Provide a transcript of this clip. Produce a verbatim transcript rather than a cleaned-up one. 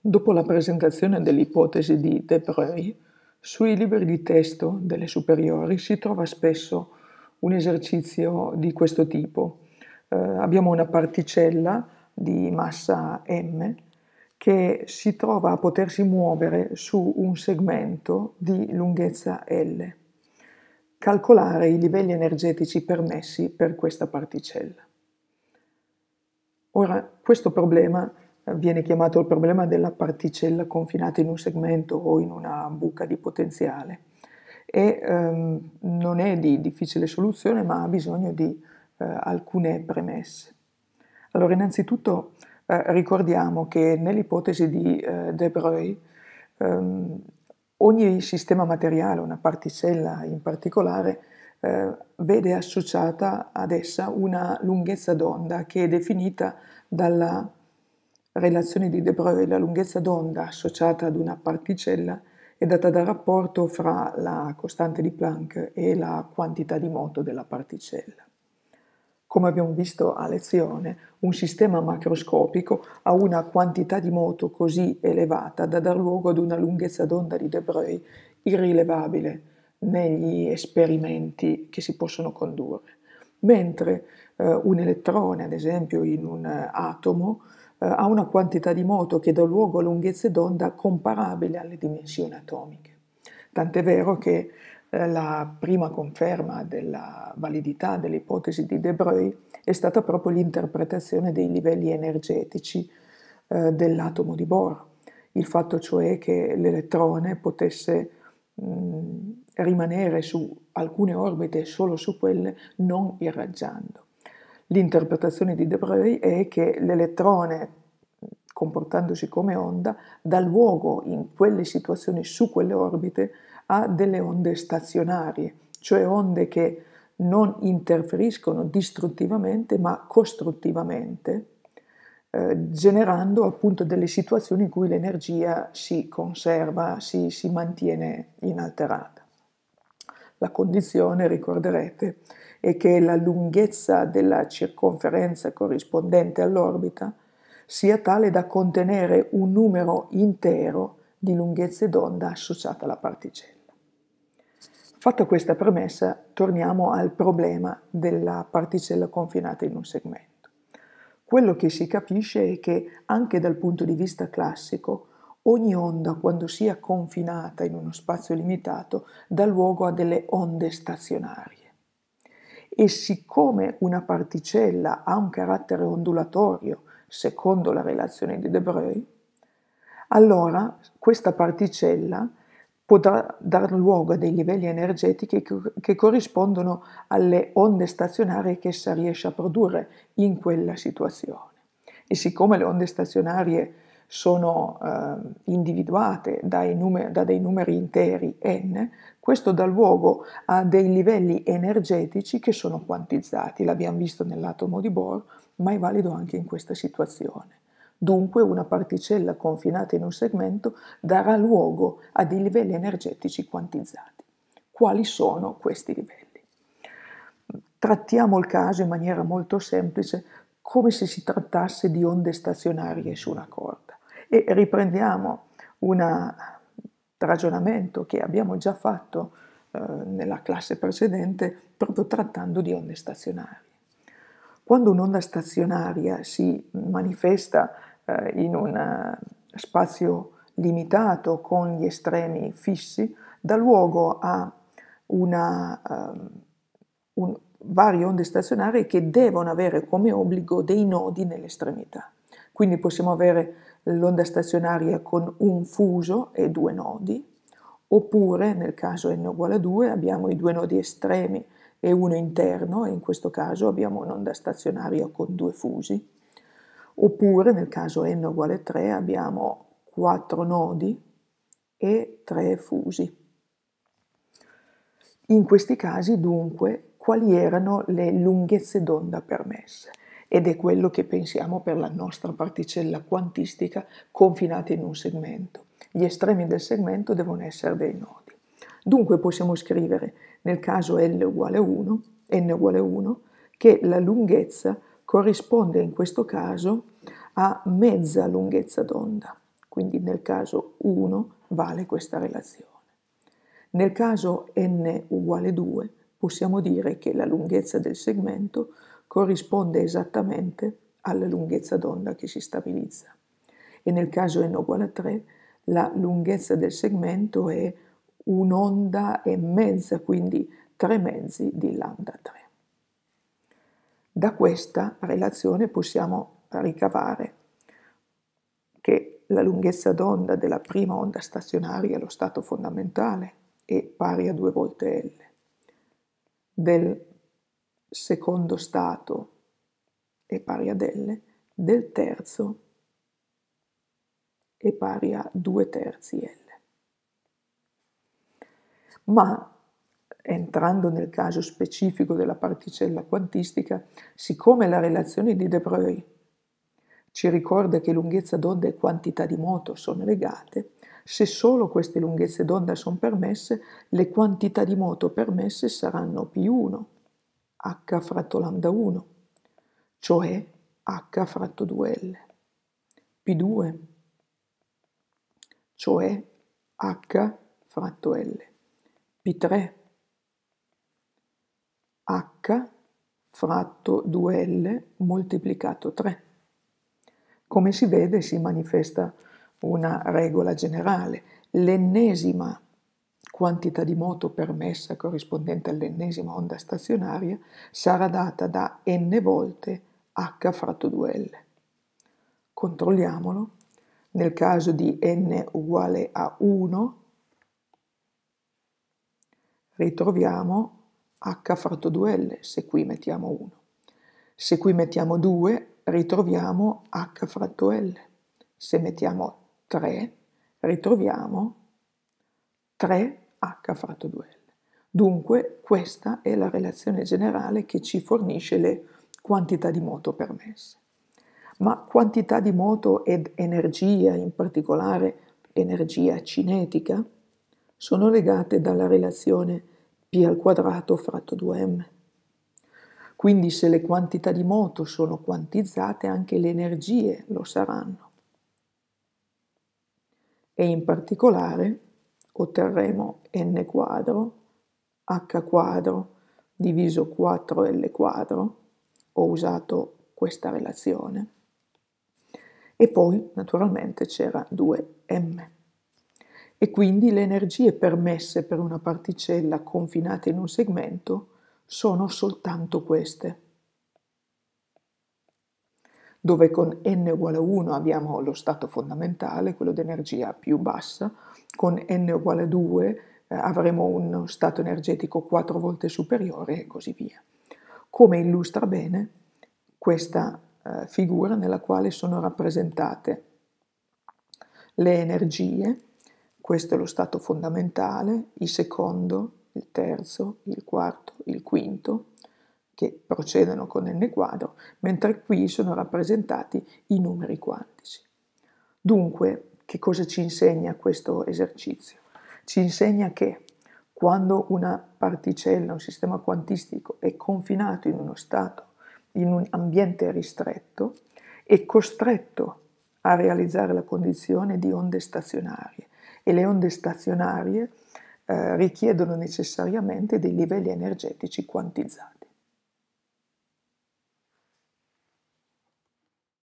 Dopo la presentazione dell'ipotesi di de Broglie, sui libri di testo delle superiori si trova spesso un esercizio di questo tipo. Eh, abbiamo una particella di massa m che si trova a potersi muovere su un segmento di lunghezza L. Calcolare i livelli energetici permessi per questa particella. Ora, questo problema viene chiamato il problema della particella confinata in un segmento o in una buca di potenziale e ehm, non è di difficile soluzione, ma ha bisogno di eh, alcune premesse. Allora, innanzitutto eh, ricordiamo che nell'ipotesi di eh, de Broglie ehm, ogni sistema materiale, una particella in particolare, eh, vede associata ad essa una lunghezza d'onda che è definita dalla relazione di de Broglie. La lunghezza d'onda associata ad una particella è data dal rapporto fra la costante di Planck e la quantità di moto della particella. Come abbiamo visto a lezione, un sistema macroscopico ha una quantità di moto così elevata da dar luogo ad una lunghezza d'onda di de Broglie irrilevabile negli esperimenti che si possono condurre, mentre eh, un elettrone, ad esempio in un eh, atomo, eh, ha una quantità di moto che dà luogo a lunghezze d'onda comparabili alle dimensioni atomiche. Tant'è vero che eh, la prima conferma della validità dell'ipotesi di de Broglie è stata proprio l'interpretazione dei livelli energetici eh, dell'atomo di Bohr, il fatto cioè che l'elettrone potesse mh, rimanere su alcune orbite e solo su quelle, non irraggiando. L'interpretazione di de Broglie è che l'elettrone, comportandosi come onda, dà luogo in quelle situazioni, su quelle orbite, a delle onde stazionarie, cioè onde che non interferiscono distruttivamente ma costruttivamente, eh, generando appunto delle situazioni in cui l'energia si conserva, si, si mantiene inalterata. La condizione, ricorderete, è che la lunghezza della circonferenza corrispondente all'orbita sia tale da contenere un numero intero di lunghezze d'onda associate alla particella. Fatta questa premessa, torniamo al problema della particella confinata in un segmento. Quello che si capisce è che anche dal punto di vista classico, ogni onda, quando sia confinata in uno spazio limitato, dà luogo a delle onde stazionarie. E siccome una particella ha un carattere ondulatorio, secondo la relazione di de Broglie, allora questa particella potrà dar luogo a dei livelli energetici che, che corrispondono alle onde stazionarie che essa riesce a produrre in quella situazione. E siccome le onde stazionarie sono eh, individuate dai numeri, da dei numeri interi n, questo dà luogo a dei livelli energetici che sono quantizzati. L'abbiamo visto nell'atomo di Bohr, ma è valido anche in questa situazione. Dunque una particella confinata in un segmento darà luogo a dei livelli energetici quantizzati. Quali sono questi livelli? Trattiamo il caso in maniera molto semplice, come se si trattasse di onde stazionarie su una corda. E riprendiamo un ragionamento che abbiamo già fatto eh, nella classe precedente, proprio trattando di onde stazionarie. Quando un'onda stazionaria si manifesta eh, in un uh, spazio limitato con gli estremi fissi, dà luogo a una, um, un, varie onde stazionarie che devono avere come obbligo dei nodi nell'estremità. Quindi possiamo avere l'onda stazionaria con un fuso e due nodi, oppure nel caso n uguale a due abbiamo i due nodi estremi e uno interno, e in questo caso abbiamo un'onda stazionaria con due fusi, oppure nel caso n uguale a tre abbiamo quattro nodi e tre fusi. In questi casi dunque quali erano le lunghezze d'onda permesse? Ed è quello che pensiamo per la nostra particella quantistica confinata in un segmento. Gli estremi del segmento devono essere dei nodi. Dunque possiamo scrivere nel caso L uguale uno, n uguale uno, che la lunghezza corrisponde in questo caso a mezza lunghezza d'onda. quindi nel caso uno vale questa relazione. Nel caso n uguale due possiamo dire che la lunghezza del segmento corrisponde esattamente alla lunghezza d'onda che si stabilizza. E nel caso n uguale a tre la lunghezza del segmento è un'onda e mezza, quindi tre mezzi di lambda tre. Da questa relazione possiamo ricavare che la lunghezza d'onda della prima onda stazionaria, lo stato fondamentale, è pari a due volte L. Del secondo stato è pari ad L, del terzo è pari a due terzi L. Ma entrando nel caso specifico della particella quantistica, siccome la relazione di De Broglie ci ricorda che lunghezza d'onda e quantità di moto sono legate, se solo queste lunghezze d'onda sono permesse, le quantità di moto permesse saranno P uno, H fratto lambda uno, cioè H fratto due L, P due, cioè H fratto L, P tre, H fratto due L moltiplicato tre. Come si vede si manifesta una regola generale. L'ennesima quantità di moto permessa corrispondente all'ennesima onda stazionaria sarà data da n volte H fratto due L. Controlliamolo. Nel caso di n uguale a uno ritroviamo H fratto due L, se qui mettiamo uno. Se qui mettiamo due, ritroviamo H fratto L. Se mettiamo tre, ritroviamo tre H fratto due L. Dunque, questa è la relazione generale che ci fornisce le quantità di moto permesse. Ma quantità di moto ed energia, in particolare energia cinetica, sono legate dalla relazione P al quadrato fratto due m. Quindi se le quantità di moto sono quantizzate, anche le energie lo saranno. E in particolare otterremo n quadro, h quadro diviso quattro L quadro, ho usato questa relazione, e poi naturalmente c'era due m. E quindi le energie permesse per una particella confinata in un segmento sono soltanto queste, dove con n uguale a uno abbiamo lo stato fondamentale, quello di energia più bassa, con n uguale a due eh, avremo uno stato energetico quattro volte superiore e così via. Come illustra bene questa eh, figura nella quale sono rappresentate le energie. Questo è lo stato fondamentale, il secondo, il terzo, il quarto, il quinto, che procedono con n quadro, mentre qui sono rappresentati i numeri quantici. Dunque, che cosa ci insegna questo esercizio? Ci insegna che quando una particella, un sistema quantistico, è confinato in uno stato, in un ambiente ristretto, è costretto a realizzare la condizione di onde stazionarie. E le onde stazionarie eh, richiedono necessariamente dei livelli energetici quantizzati.